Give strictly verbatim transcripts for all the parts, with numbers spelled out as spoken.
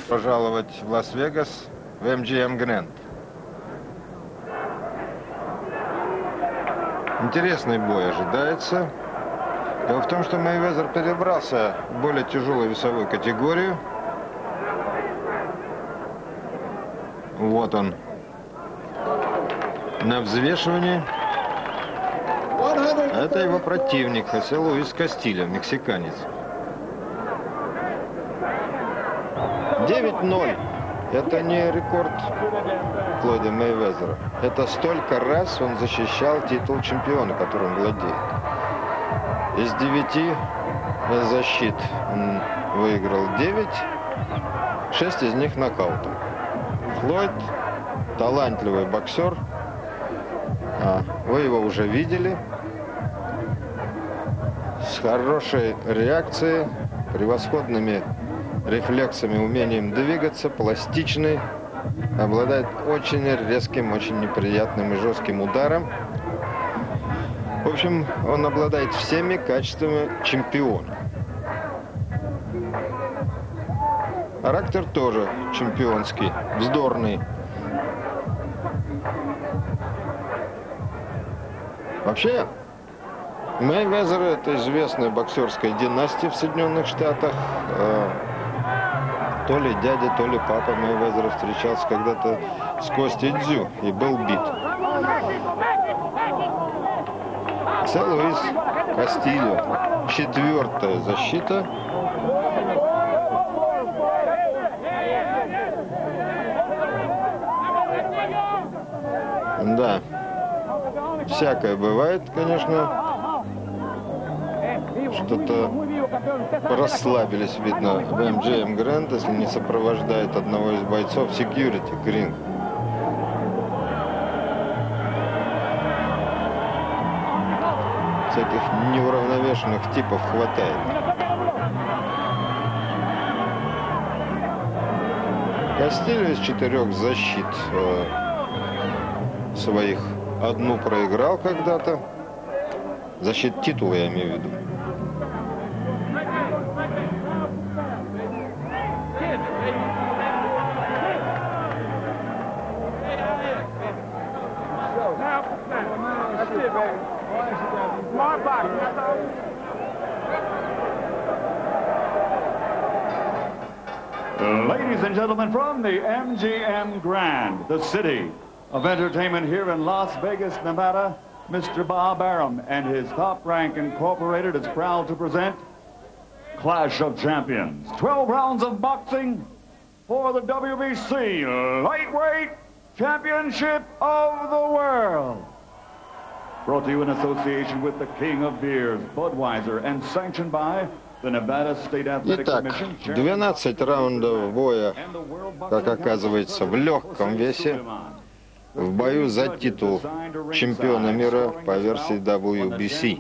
пожаловать в Лас-Вегас, в эм джи эм Grand. Интересный бой ожидается. Дело в том, что Мейвезер перебрался в более тяжелую весовую категорию. Вот он на взвешивании. Это его противник, Хосе Луис Кастильо, мексиканец. девять ноль. Это не рекорд Флойда Мейвезера. Это столько раз он защищал титул чемпиона, которым владеет. Из девяти защит он выиграл девять, шесть из них нокаутом. Флойд талантливый боксер. А, вы его уже видели. С хорошей реакцией, превосходными рефлексами, умением двигаться, пластичный, обладает очень резким, очень неприятным и жестким ударом. В общем, он обладает всеми качествами чемпиона. Характер тоже чемпионский, вздорный. Вообще, Мейвезер — это известная боксерская династия в Соединенных Штатах. То ли дядя, то ли папа Мейвезера встречался когда-то с Костей Дзю и был бит. Хосе Луис Кастильо. Четвертая защита. Да. Всякое бывает, конечно. Что-то расслабились, видно, в эм джи эм Grand, если не сопровождает одного из бойцов секьюрити к рингу. Всяких неуравновешенных типов хватает. Кастильо из четырех защит э, своих одну проиграл когда-то. Защит титула, я имею в виду. Ladies and gentlemen, from the M G M Grand, the city of entertainment here in Las Vegas, Nevada, Mister Bob Arum and his Top Rank Incorporated is proud to present Clash of Champions. twelve rounds of boxing for the W B C Lightweight Championship of the World. Brought to you in association with the King of Beers, Budweiser, and sanctioned by the Nevada State Athletic Итак, Commission. двенадцать раундов боя, как оказывается, в легком весе. В бою за титул чемпиона мира по версии дабл ю би си.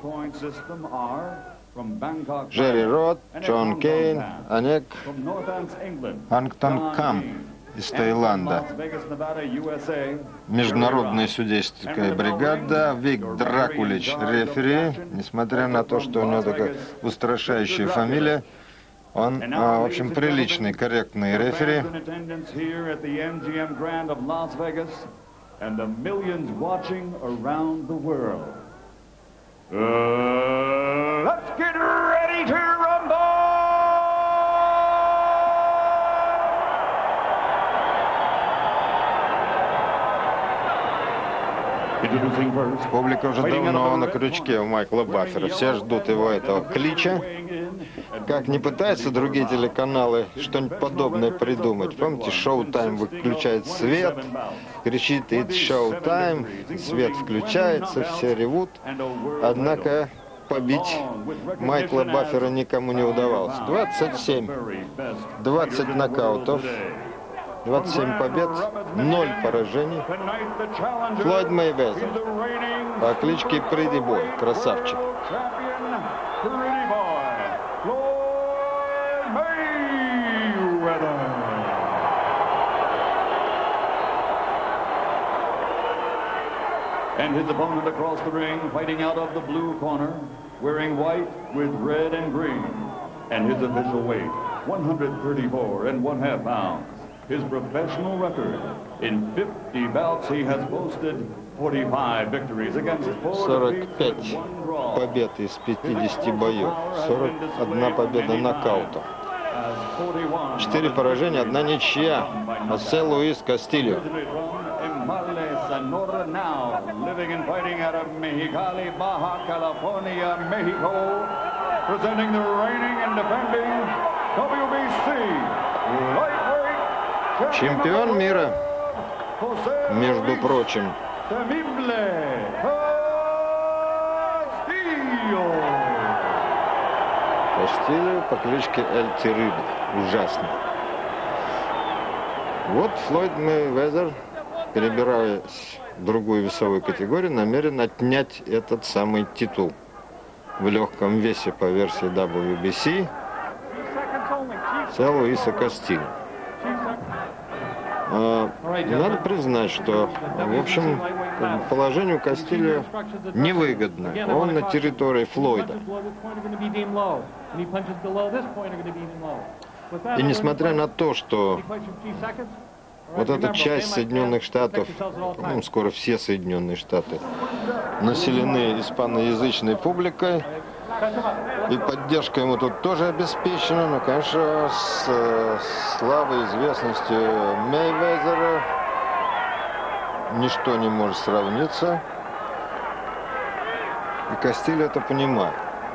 Джерри Род, Джон Кейн, Анек, Ангтон Кам из Таиланда. Международная судейская бригада. Вик Дракулич, рефери. Несмотря на то, что у него такая устрашающая фамилия, он, в общем, приличный, корректный рефери. And the millions watching around the world. Uh, let's get ready to rumble! Introducing first. Публика уже давно на крючке у Майкла Баффера. Все ждут его, этого клича. Как не пытаются другие телеканалы что-нибудь подобное придумать. Помните, Showtime выключает свет, кричит «It's Showtime», свет включается, все ревут. Однако побить Майкла Баффера никому не удавалось. двадцать семь, двадцать нокаутов, двадцать семь побед, ноль поражений. Флойд Мейвезер по кличке Pretty Boy, красавчик. And his opponent across the ring, fighting out of the blue corner, wearing white with red and green. And his official weight, one hundred thirty-four and one half pounds. His professional record, in fifty bouts, he has boasted forty-five victories against four сорок defeats пять and one draw. побед из пятидесяти боев, сорок одна победа нокаутом. четыре поражения, одна ничья. Хосе Луис Кастильо. Sonora now, living and fighting out of Mexicali, Baja California, Mexico, presenting the reigning and defending W B C lightweight Чемпион мира, между прочим. Кастильо по кличке Эль Тириб. Ужасно. Вот Флойд Мейвезер, перебираясь в другую весовую категорию, намерен отнять этот самый титул в легком весе по версии дабл ю би си Луиса Кастильо. А, надо признать, что, в общем, положению Кастильо невыгодно. Он на территории Флойда. И несмотря на то, что вот эта часть Соединенных Штатов, ну, скоро все Соединенные Штаты, населены испаноязычной публикой, и поддержка ему тут тоже обеспечена, но, конечно, с славой и известностью Мейвезера ничто не может сравниться, и Кастильо это понимает.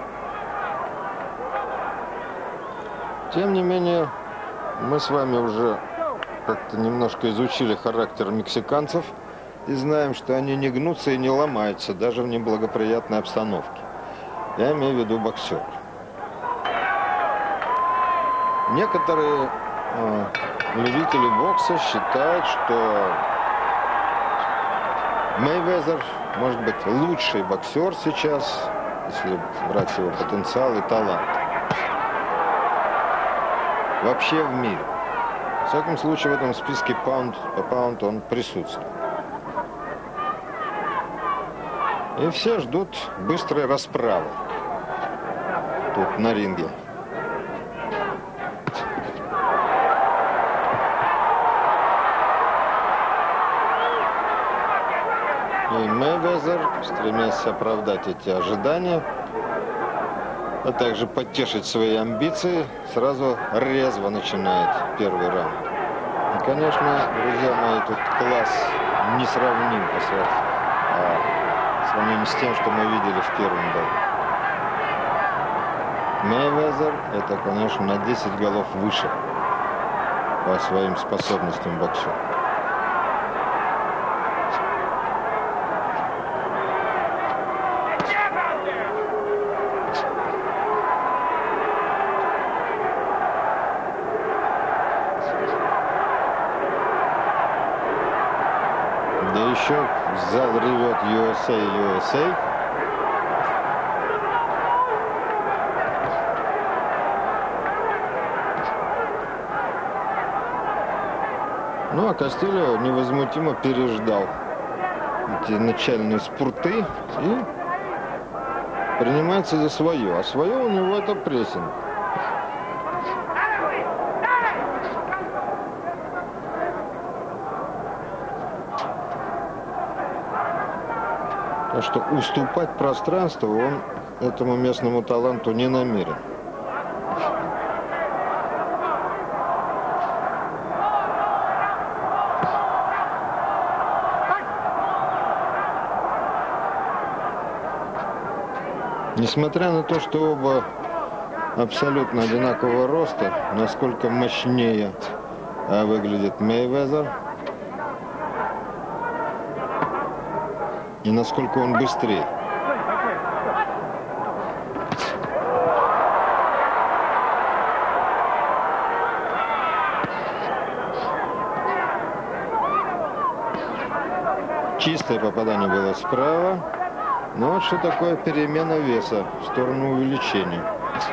Тем не менее, мы с вами уже как-то немножко изучили характер мексиканцев и знаем, что они не гнутся и не ломаются даже в неблагоприятной обстановке. Я имею в виду боксеров. Некоторые э, любители бокса считают, что Мейвезер может быть лучший боксер сейчас, если брать его потенциал и талант, вообще в мире. В всяком случае, в этом списке паунд по паунд он присутствует. И все ждут быстрой расправы тут на ринге. И Мейвезер, стремясь оправдать эти ожидания, а также подтешить свои амбиции, сразу резво начинает первый раунд. И, конечно, друзья мои, тут класс несравним по сравнению с тем, что мы видели в первом бою. Мейвезер — это, конечно, на десять голов выше по своим способностям боксера. Да еще зал ревет ю эс эй, ю эс эй. Ну, а Кастильо невозмутимо переждал эти начальные спурты и принимается за свое. А свое у него это прессинг. Так что уступать пространство он этому местному таланту не намерен. Несмотря на то, что оба абсолютно одинакового роста, насколько мощнее выглядит Мейвезер и насколько он быстрее. Чистое попадание было справа. Но вот что такое перемена веса в сторону увеличения.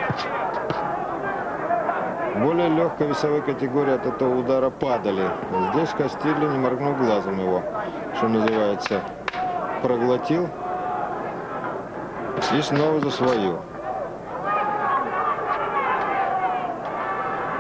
Более легкой весовой категории от этого удара падали. Здесь Кастильо, не моргнув глазом, его, что называется, проглотил и снова за свое.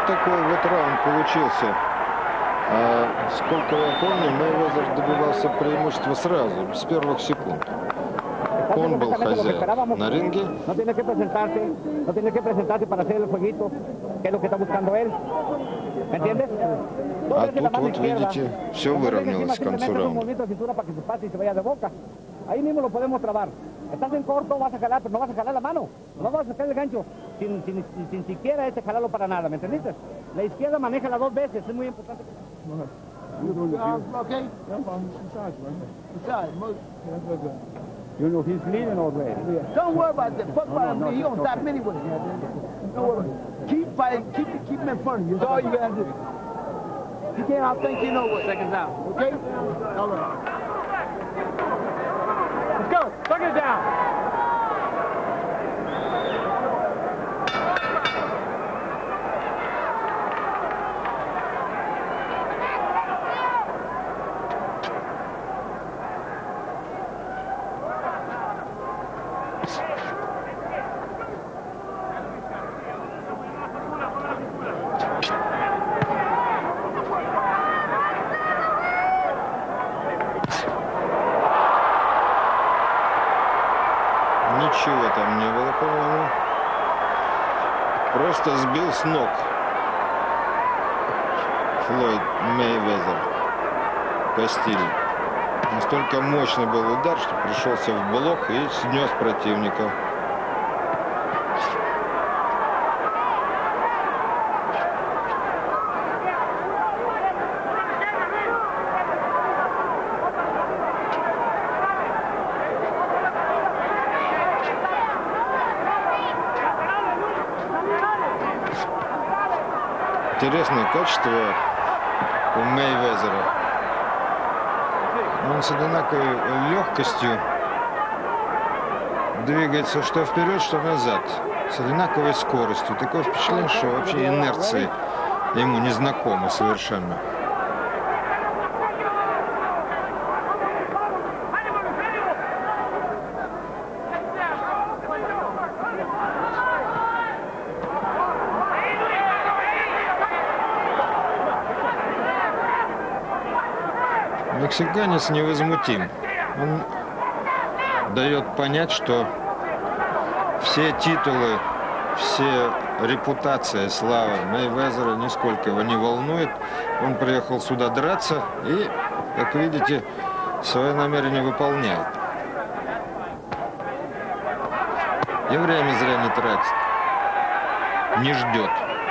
вот такой вот раунд получился. А, сколько я помню, Мейвезер добивался преимущества сразу, с первых секунд. Он был хозяин на ринге. No tiene que presentarse, no tiene que presentarse para hacer el jueguito, que es lo que está buscando él. ¿Me entiendes? А тут вот видите, все выровнялось к концу раунда. movimiento de cintura para que se pase y se vaya de boca. Ahí mismo lo podemos trabar. Estás en corto, vas a jalar, pero no vas a jalar la mano. No vas a sacar el gancho sin, sin, sin, sin siquiera este jalarlo para nada, ¿me entendiste? La izquierda maneja las dos veces, es muy importante. Okay. You know, he's leading already. Don't worry about that. Fuck about him. He don't stop anyway. Don't worry. Keep fighting. Keep keep him in front of you. That's all you gotta do. You can't outthink you know what. Seconds out. Okay? All right. Let's go. Second it down. Ничего там не было, по-моему. Просто сбил с ног Флойд Мейвезер Кастильо. Настолько мощный был удар, что пришелся в блок и снес противника. Интересное качество у Мейвезера. Он с одинаковой легкостью двигается что вперед, что назад. С одинаковой скоростью. Такое впечатление, что вообще инерции ему не знакомы совершенно. Мексиканец невозмутим. Он дает понять, что все титулы, все репутация, слава Мейвезера нисколько его не волнует. Он приехал сюда драться и, как видите, свое намерение выполняет. И время зря не тратит, не ждет.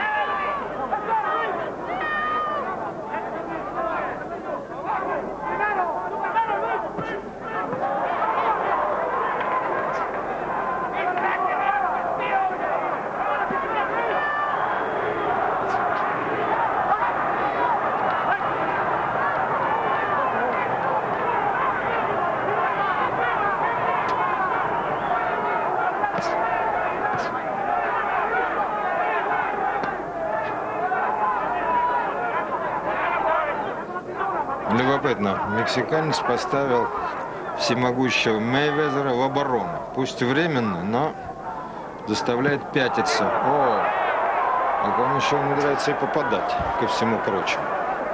Любопытно, мексиканец поставил всемогущего Мейвезера в оборону. Пусть временно, но заставляет пятиться. О, так он еще умудряется и попадать, ко всему прочему.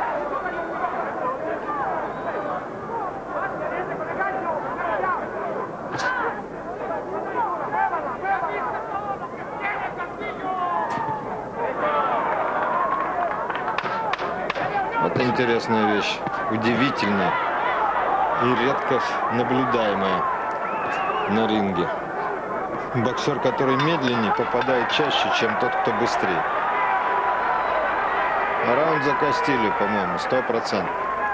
Вот интересная вещь, удивительная и редко наблюдаемая на ринге. Боксер, который медленнее, попадает чаще, чем тот, кто быстрее. Раунд за Кастильо, по-моему, сто процентов.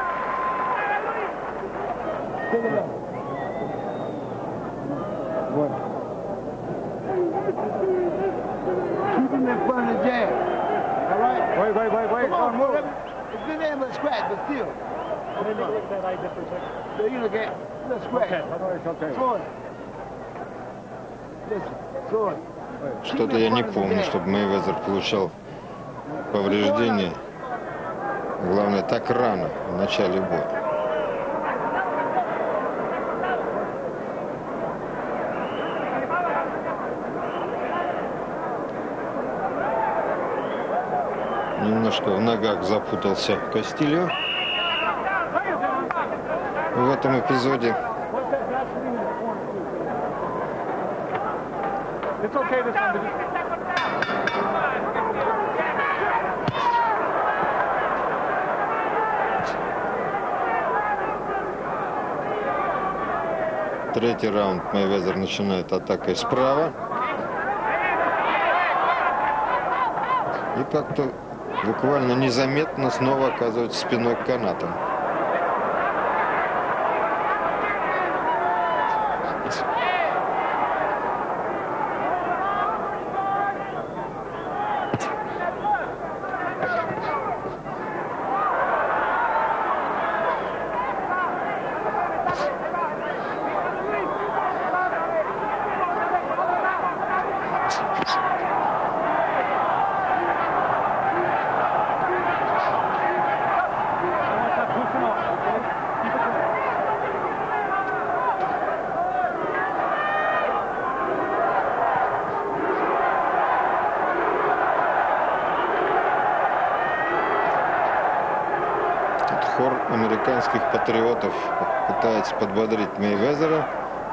It's been there, but scratch, but still. So you look at the scratch. Sword. Listen, sword. Что-то я не помню, чтобы Мейвезер получал повреждения. Главное, так рано, в начале боя. Немножко в ногах запутался Кастильо в этом эпизоде. Третий раунд Мейвезер начинает атакой справа. И как-то буквально незаметно снова оказывается спиной к канатам. Хор американских патриотов пытается подбодрить Мейвезера.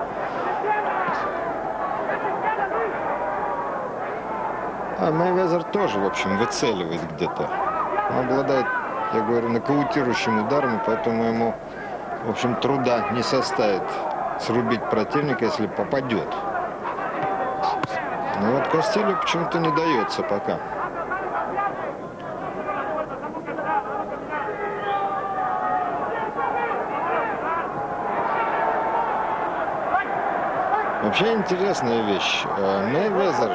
А Мейвезер тоже, в общем, выцеливает где-то. Он обладает, я говорю, нокаутирующим ударом, поэтому ему, в общем, труда не составит срубить противника, если попадет. Но вот Кастильо почему-то не дается пока. Вообще интересная вещь. Мейвезер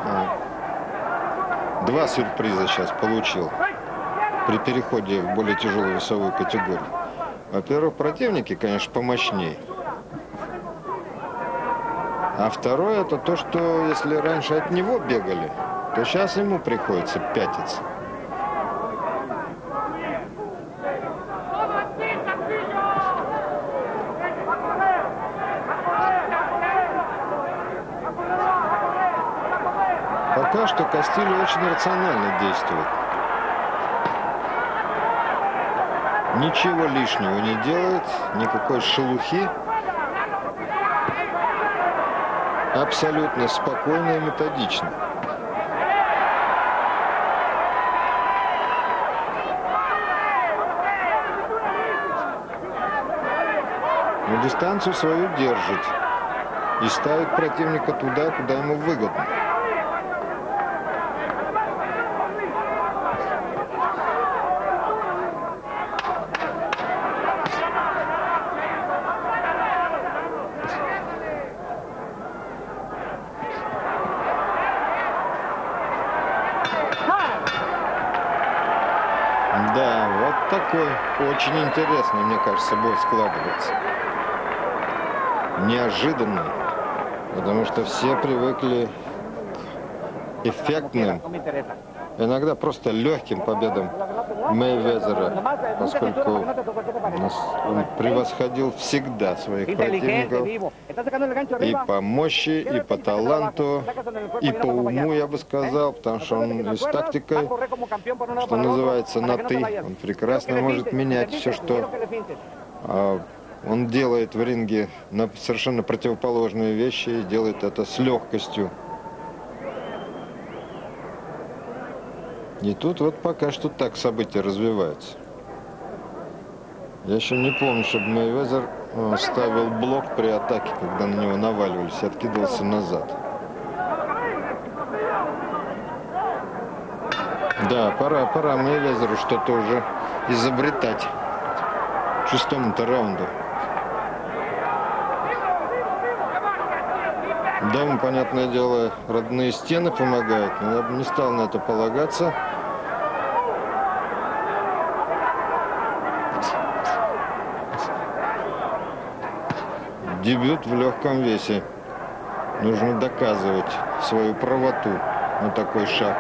два сюрприза сейчас получил при переходе в более тяжелую весовую категорию. Во-первых, противники, конечно, помощнее. А второе, это то, что если раньше от него бегали, то сейчас ему приходится пятиться. Пока что Кастильо очень рационально действует. Ничего лишнего не делает, никакой шелухи. Абсолютно спокойно и методично. Но дистанцию свою держит и ставит противника туда, куда ему выгодно. Да, вот такой очень интересный, мне кажется, бой складывается. Неожиданный, потому что все привыкли к эффектным, иногда просто легким победам Мейвезера, поскольку он превосходил всегда своих противников и по мощи, и по таланту, и по уму, я бы сказал, потому что он и с тактикой, что называется, на «ты». Он прекрасно может менять все, что а, он делает в ринге, на совершенно противоположные вещи, и делает это с легкостью. И тут вот пока что так события развиваются. Я еще не помню, чтобы Мейвезер ставил блок при атаке, когда на него наваливались, и откидывался назад. Да, пора, пора Мейвезеру что-то уже изобретать к шестому-то раунду. Да, ему, понятное дело, родные стены помогают, но я бы не стал на это полагаться. Дебют в легком весе. Нужно доказывать свою правоту на такой шаг.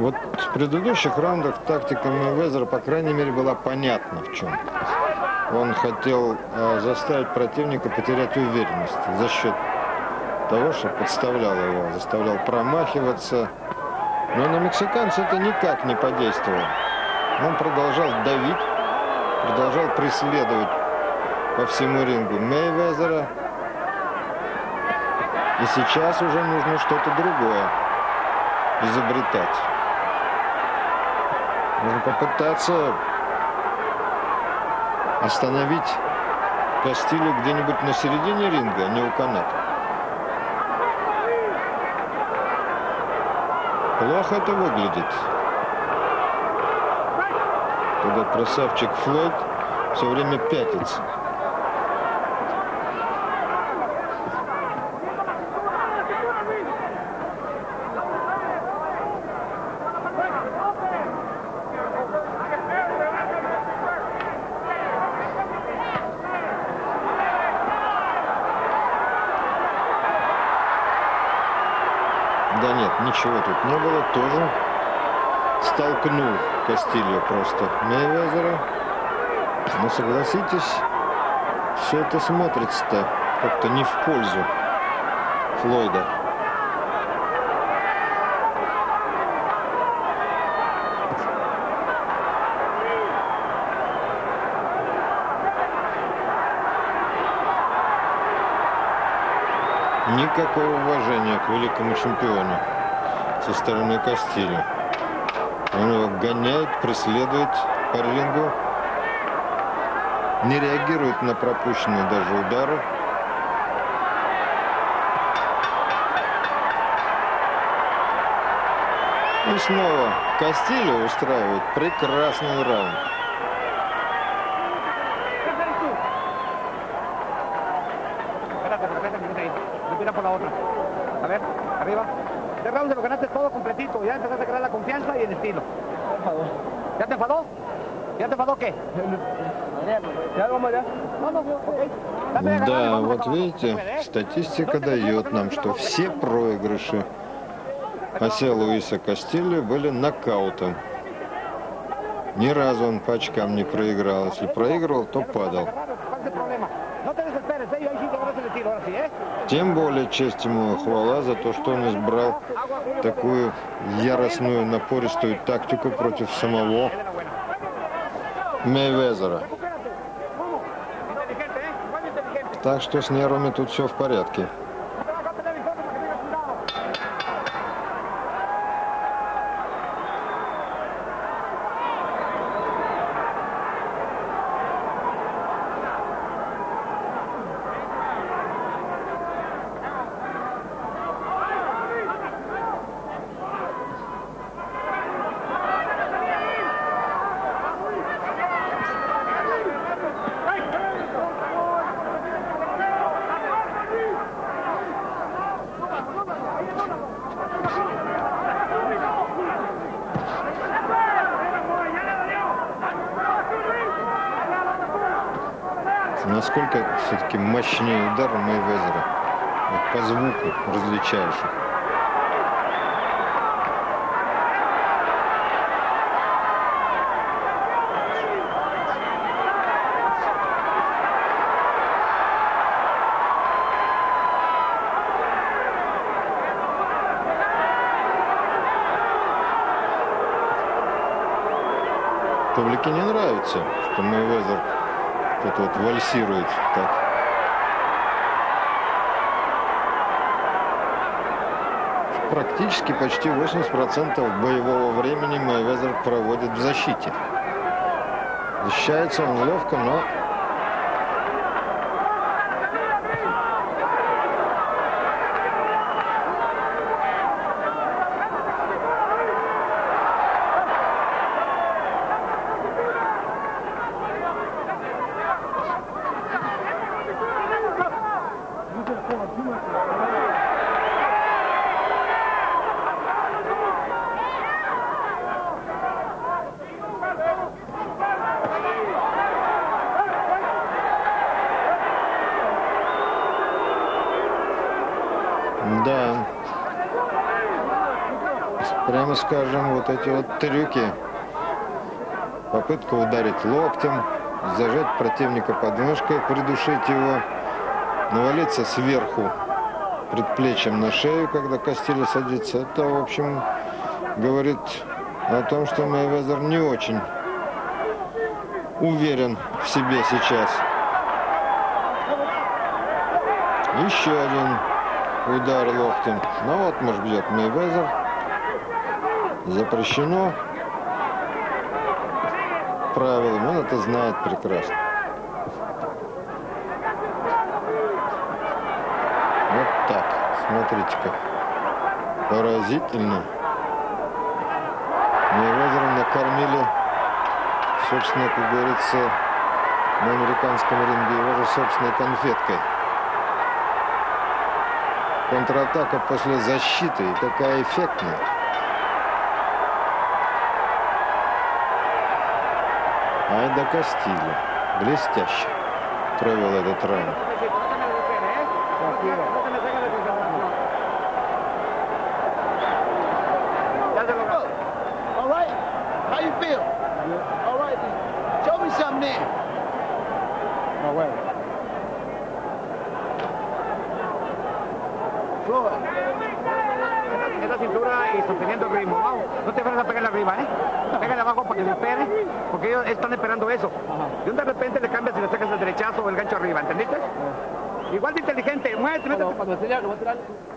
Вот в предыдущих раундах тактика Мейвезера, по крайней мере, была понятна в чем. Он хотел э, заставить противника потерять уверенность за счет того, что подставлял его, заставлял промахиваться. Но на мексиканца это никак не подействовало. Он продолжал давить, продолжал преследовать по всему рингу Мейвезера. И сейчас уже нужно что-то другое изобретать. Нужно попытаться остановить Кастилью где-нибудь на середине ринга, а не у каната. Плохо это выглядит. Когда красавчик Флойд все время пятится. Да нет, ничего тут не было, тоже столкнул Кастилью просто Мейвезера. Но согласитесь, все это смотрится-то как-то не в пользу Флойда. Никакого уважения к великому чемпиону со стороны Кастильо. Он его гоняет, преследует по рингу, не реагирует на пропущенные даже удары. И снова Кастильо устраивает прекрасный раунд. Por la otra. A ver, arriba. Este round se lo ganaste todo completito. Ya empezaste a crear la confianza y el estilo. ¿Ya te enfadó? ¿Ya te enfadó qué? ¿Ya vamos allá? Vamos, ok. Да, вот видите, статистика дает нам, что все проигрыши Хосе Луиса Кастильо были нокаутом. Ни разу он по очкам не проиграл. Если проигрывал, то падал. Тем более честь ему и хвала за то, что он избрал такую яростную, напористую тактику против самого Мейвезера. Так что с нервами тут все в порядке. Насколько все-таки мощнее удар у Мейвезера. Вот по звуку различаешь. Публике не нравится, что Мейвезер тут вот вальсирует так. Практически почти восемьдесят процентов боевого времени Мейвезер проводит в защите. Защищается он ловко, но прямо скажем, вот эти вот трюки. Попытка ударить локтем, зажать противника под мышкой, придушить его, навалиться сверху предплечьем на шею, когда Кастильо садится. Это, в общем, говорит о том, что Мейвезер не очень уверен в себе сейчас. Еще один удар локтем. Ну вот, может, бьет Мейвезер. Запрещено правилами, он это знает прекрасно. Вот так, смотрите как поразительно. Мейвезера накормили, собственно, как говорится, на американском ринге его же собственной конфеткой. Контратака после защиты, и такая эффектная. Айда Кастильо блестяще провел этот раунд. All right? How you feel? All right. Show me something then. No, bueno. Floyd. Esa cintura y sosteniendo el ritmo, vamos. No te vayas a pegarle arriba, ¿eh? Pégale abajo para que se espere, porque ellos están esperando eso. Y de repente le cambias y le sacas el derechazo o el gancho arriba, ¿entendiste? Igual de inteligente, muévete, métete. Cuando se le va a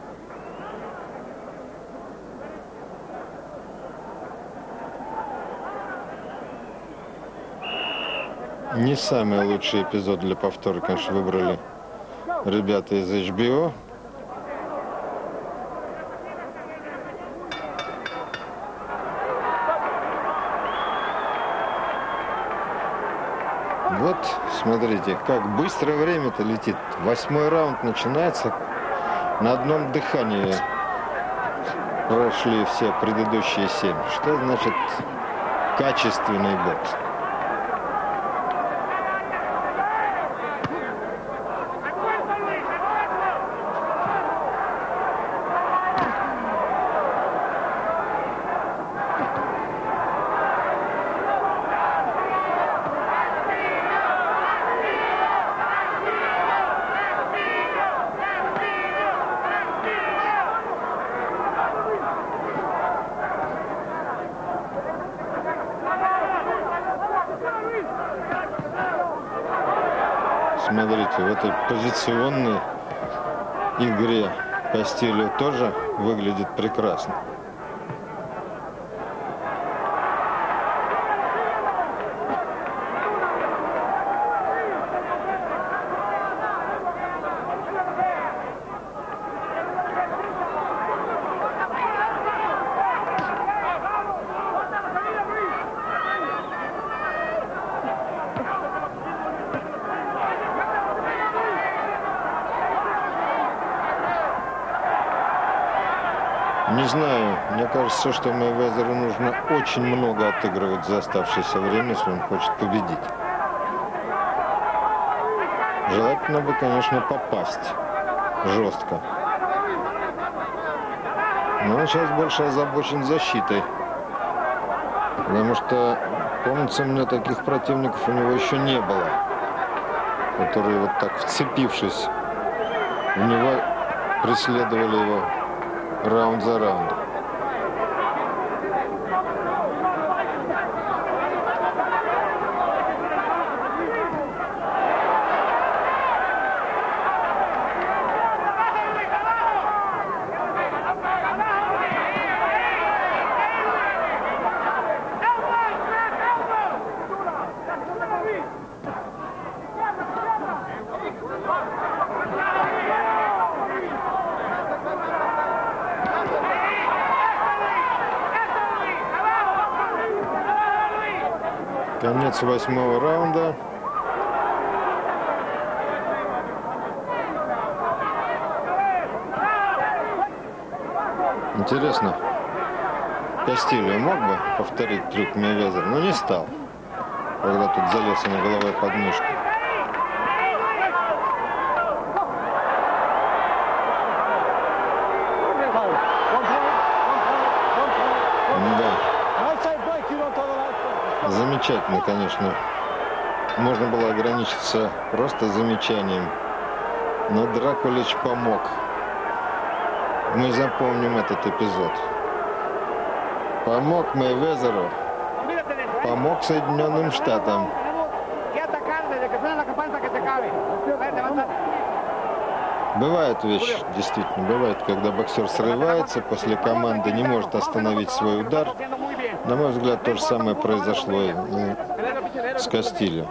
Не самый лучший эпизод для повтора, конечно, выбрали ребята из эйч би о. Вот, смотрите, как быстро время-то летит. Восьмой раунд начинается. На одном дыхании прошли все предыдущие семь. Что значит качественный бокс? Смотрите, в этой позиционной игре Кастильо тоже выглядит прекрасно. Не знаю, мне кажется, что Мейвезеру нужно очень много отыгрывать за оставшееся время, если он хочет победить. Желательно бы, конечно, попасть жестко. Но он сейчас больше озабочен защитой. Потому что, помнится мне, таких противников у него еще не было, которые вот так, вцепившись в него, преследовали его раунд за раундом. Конец восьмого раунда. Интересно, Кастильо мог бы повторить трюк Мейвезера, но не стал, когда тут залез ему головой под мышку. замечательно, конечно. Можно было ограничиться просто замечанием. Но Дракулич помог. Мы запомним этот эпизод. Помог Мейвезеру. Помог Соединенным Штатам. Бывает вещь, действительно, бывает, когда боксер срывается, после команды не может остановить свой удар. На мой взгляд, то же самое произошло и с Кастильо.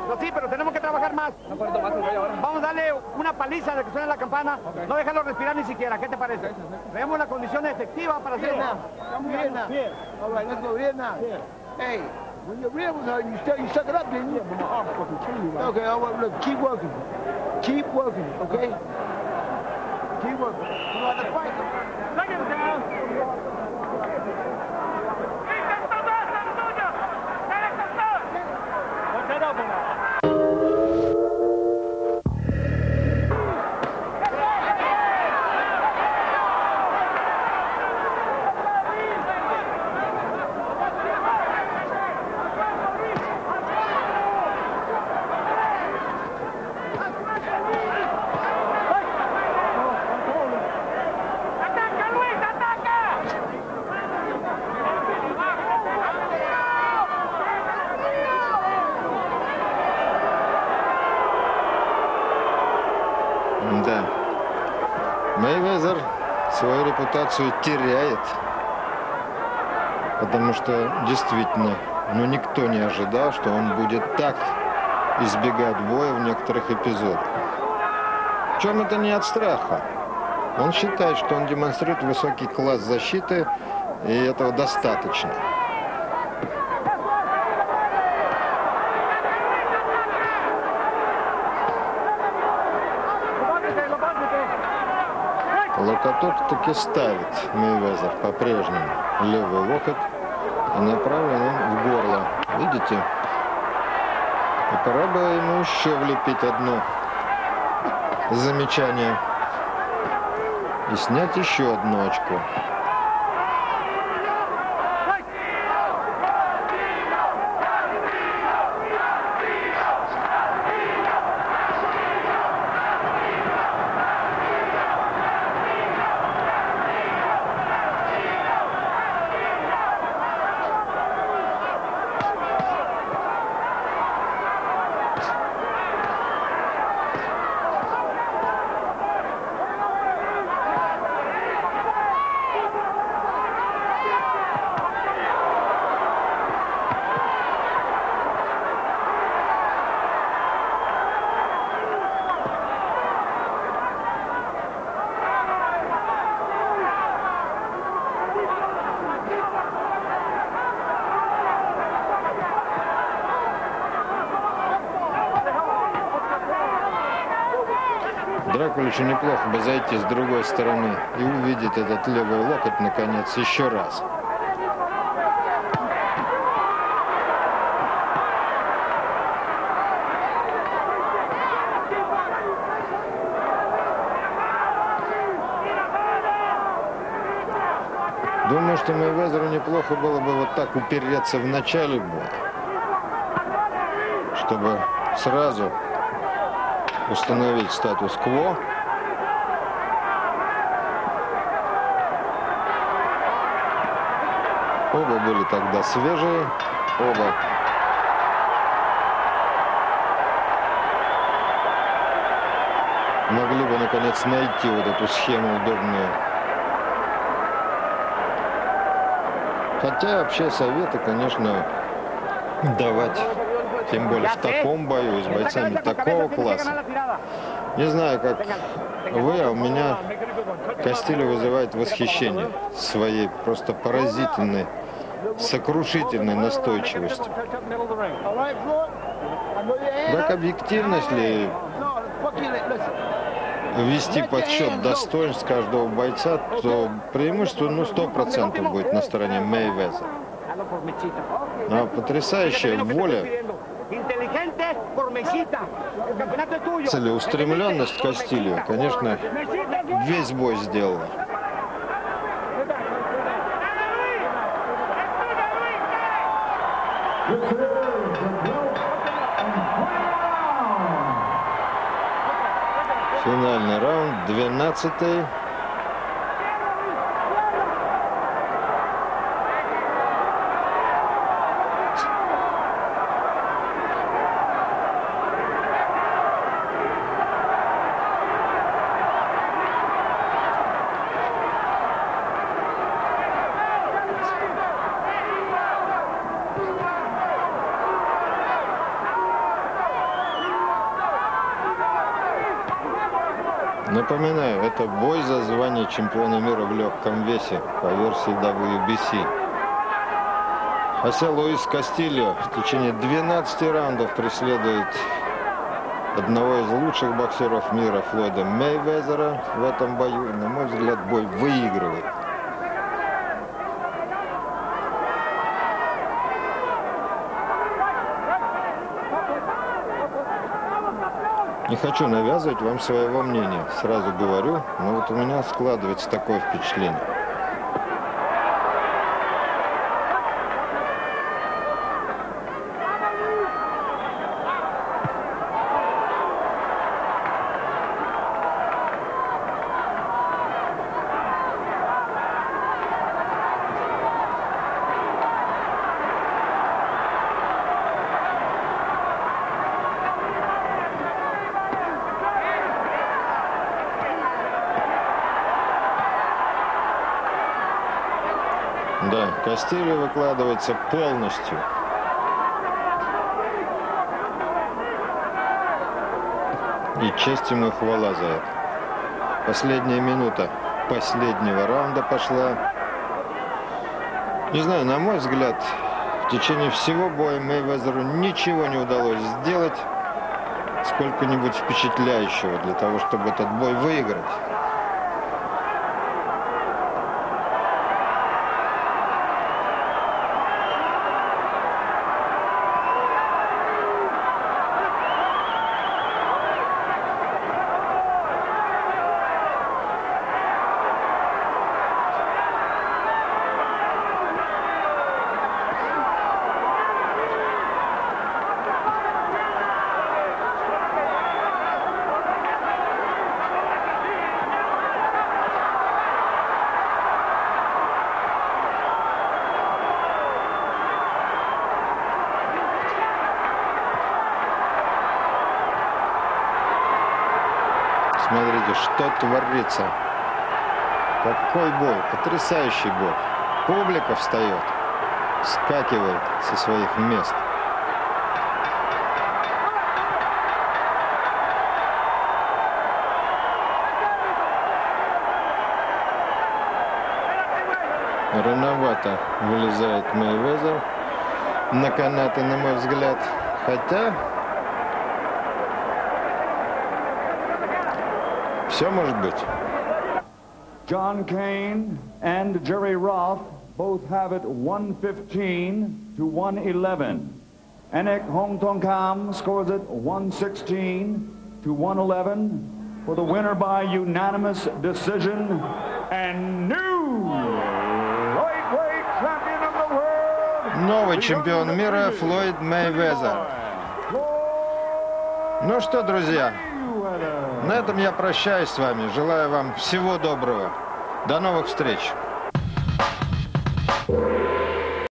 When your rib was hurting, you, still, you suck it up, didn't you? Yeah, but my arm fucking killing me. Okay, all right, look, keep working. Keep working, okay? Keep working. You know how to fight. Take him down. What's that up now? Да. Мейвезер свою репутацию теряет, потому что действительно, ну, никто не ожидал, что он будет так избегать боя в некоторых эпизодах. Причем это не от страха. Он считает, что он демонстрирует высокий класс защиты, и этого достаточно. Локоток таки ставит Мейвезер по-прежнему. Левый локоть и направлен он в горло. Видите? И пора бы ему еще влепить одно замечание и снять еще одно очко. Дракуличу неплохо бы зайти с другой стороны и увидеть этот левый локоть, наконец, еще раз. Думаю, что Мейвезеру неплохо было бы вот так упереться в начале боя, чтобы сразу установить статус-кво. Оба были тогда свежие, оба могли бы наконец найти вот эту схему удобную. Хотя вообще советы, конечно, давать, тем более в таком бою с бойцами такого класса. Не знаю, как вы, а у меня Кастильо вызывает восхищение своей просто поразительной, сокрушительной настойчивостью. Так объективность ли ввести подсчет достоинств каждого бойца, то преимущество, ну, сто процентов будет на стороне Мейвезера. А потрясающая воля, целеустремленность Кастильо, конечно, весь бой сделала. The Финальный раунд, двенадцатый. Напоминаю, это бой за звание чемпиона мира в легком весе по версии дабл ю би си. Хосе Луис Кастильо в течение двенадцати раундов преследует одного из лучших боксеров мира Флойда Мейвезера в этом бою. И, на мой взгляд, бой выигрывает. Не хочу навязывать вам своего мнения, сразу говорю, но вот у меня складывается такое впечатление. Да, Кастильо выкладывается полностью. И честь ему и хвала за это. Последняя минута последнего раунда пошла. Не знаю, на мой взгляд, в течение всего боя Мейвезеру ничего не удалось сделать сколько-нибудь впечатляющего для того, чтобы этот бой выиграть. Смотрите, что творится. Какой бой, потрясающий бой. Публика встает, вскакивает со своих мест. Рановато вылезает Мейвезер на канаты, на мой взгляд. Хотя все может быть. John Kane and Jerry Roth both have it one fifteen to one eleven. Enek Hongtongkam scores it one sixteen to one eleven for the winner by unanimous decision and new lightweight champion of the world. Новый чемпион мира Флойд Мейвезер. Ну что, друзья, на этом я прощаюсь с вами. Желаю вам всего доброго. До новых встреч.